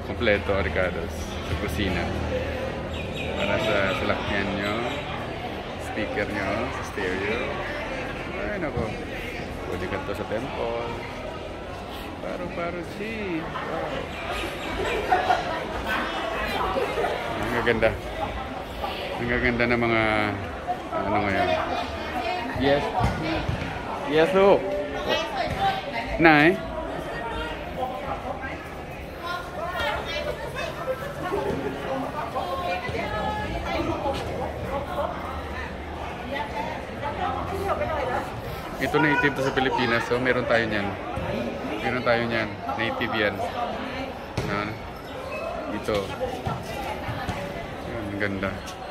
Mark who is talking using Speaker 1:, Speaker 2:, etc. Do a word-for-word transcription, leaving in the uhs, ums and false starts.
Speaker 1: kompleto Ricardo's sa kusina. Para sa salakyan nyo, speaker nyo, sa stereo. Ay nako, pwede ka to sa temple. Paro-paro si. Wow. Ang gaganda. Ang gaganda ng mga ano ngayon. Yes. Yes, oh. Nay. Ito native to sa Pilipinas, so meron tayo niyan. Meron tayo niyan, native yan. Na, ito. Yan, ang ganda.